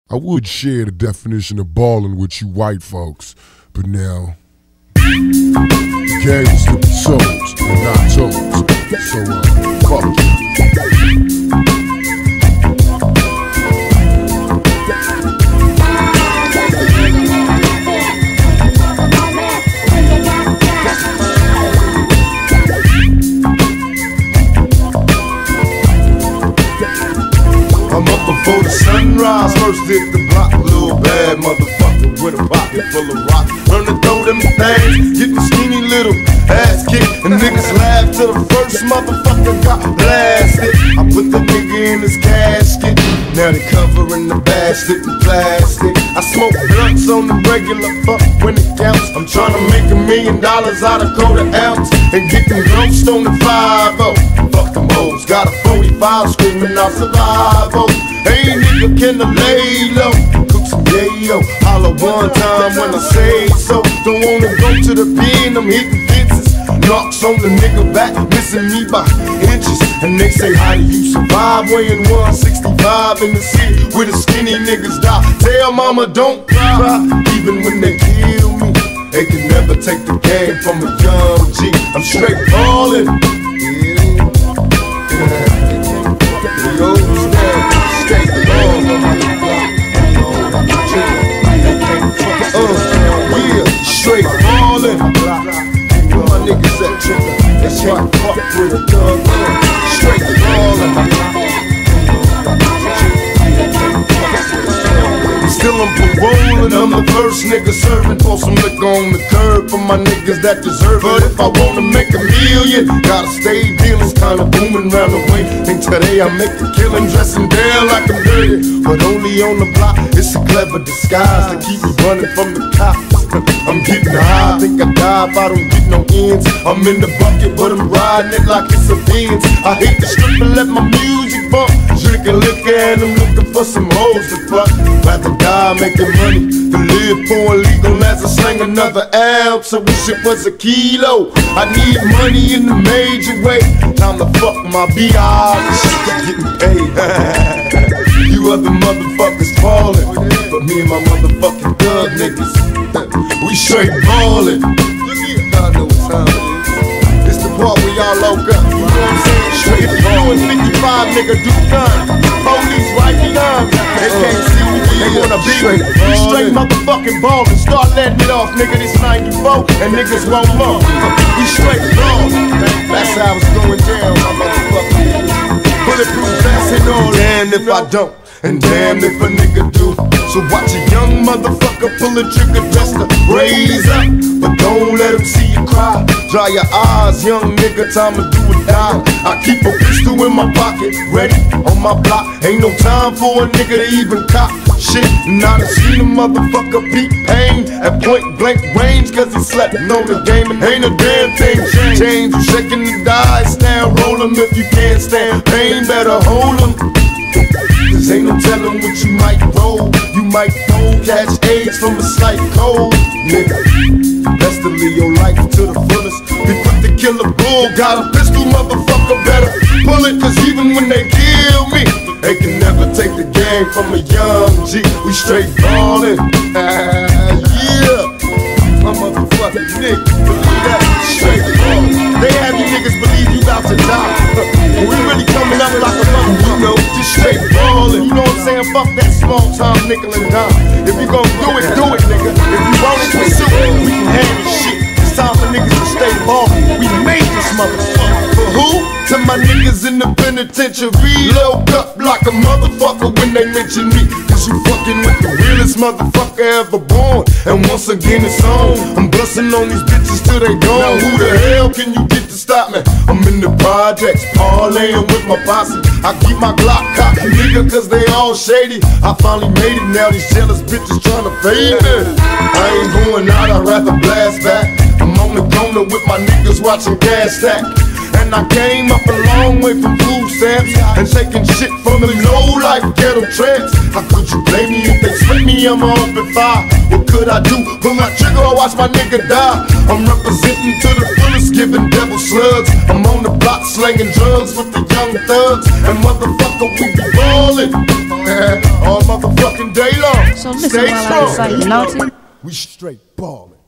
I would share the definition of ballin' with you white folks, but now the game is slipping souls and not toes. So fuck you. I'm up before the sunrise, first hit the block, little bad motherfucker with a pocket full of rocks. Learn to throw them things, get the skinny little ass kicked, and niggas laugh till the first motherfucker got blasted. I put the nigga in his casket, now they covering the bastard in plastic. I smoke blunts on the regular, fuck when it counts. I'm trying to make $1 million out of quarter ounce and get them ghosts on the 5-0. Fuck them hoes, got a 45 screaming out survival. Hey nigga, can I lay low? Cook some yayo, holla one time when I say so. Don't wanna go to the pen, I'm hitting fences. Knocks on the nigga back, missing me by inches. And they say, how do you survive? Weighing 165 in the city where the skinny niggas die. Tell mama don't cry, even when they kill me. They can never take the game from a young G. I'm straight ballin'. Straight ballin'. Where my niggas at, trigger? That's right, fuck with a thug. Straight ballin'. Still I'm parolin', I'm the first nigga serving. Pour some liquor on the curb for my niggas that deserve it. But if I wanna make $1 million, gotta stay dealin'. Kinda booming round the way. And today I make a killin', dressing down like I'm dirty, but only on the block. It's a clever disguise to keep me running from the cops. I'm getting high, I think I die if I don't get no ends. I'm in the bucket, but I'm riding it like it's a Benz. I hate to strip and let my music bump. Drinking liquor and I'm looking for some hoes to fuck. Rather die making money than live for illegal as I slang another ounce. I wish it was a kilo. I need money in a major way. Time to fuck my B.I.s. Getting paid. You other motherfuckers fallin', but me and my motherfucking thug niggas, we straight ballin'. Look here, I know what time it is. It's the part where y'all loke up. You know what I'm saying? Straight ballin'. 55 nigga do none. Police right behind me. They can't see me. They wanna be me. We straight motherfucking ballin'. Start letting it off, nigga. This 94 and niggas won't love. We straight ballin'. That's how it's going down, my motherfucker. Bulletproof vest and all. Damn if I don't, and damn if a nigga do. So watch a young motherfucker pull a trigger just to raise up, but don't let him see you cry. Dry your eyes, young nigga, time to do or die. I keep a pistol in my pocket, ready on my block. Ain't no time for a nigga to even cop shit. And I done seen a motherfucker beat pain at point blank range, cause he slept on the game and ain't a damn thing changed. You shaking the dice, now roll 'em. If you can't stand pain, better hold 'em. Cause ain't no telling what you might roll. You might fold, catch AIDS from a slight cold, nigga. Best to live your life to the fullest. Be quick to kill a bull, got a pistol, motherfucker, better pull it. Cause even when they kill me, they can never take the game from a young G. We straight ballin'. Yeah, my motherfucking nigga, believe that. Straight ballin'. They have you niggas believe you about to die. We really coming up like a motherfucker, you know, just straight ballin'. You know what I'm saying? Fuck that small time nickel and dime. If you gon' do it, nigga. If you want it, pursue it. We can handle shit. It's time for niggas to stay ballin'. We made this motherfucker. For who? To my niggas in the penitentiary. Load up like a motherfucker when they mention me. Cause you fucking with the realest motherfucker ever born. And once again it's on. I'm bustin' on these bitches till they gone. Now who the hell can you get to stop me? I'm in the projects, parlaying with my posse. I keep my Glock cocked, nigga, cause they all shady. I finally made it, now these jealous bitches tryna fade me. I ain't going out, I'd rather blast back. I'm on the corner with my niggas watching gas stack. And I came up a long way from food stamps and taking shit from them low-life ghetto tramps. How could you blame me if they sweat me? I'm on open fire. What could I do? Pull my trigger or watch my nigga die. I'm representing to the fullest, giving devil slugs. I'm on the block slanging drugs with the young thugs. And motherfucker, we be ballin' all motherfucking day long. So listen while I recite naughty. We straight ballin'.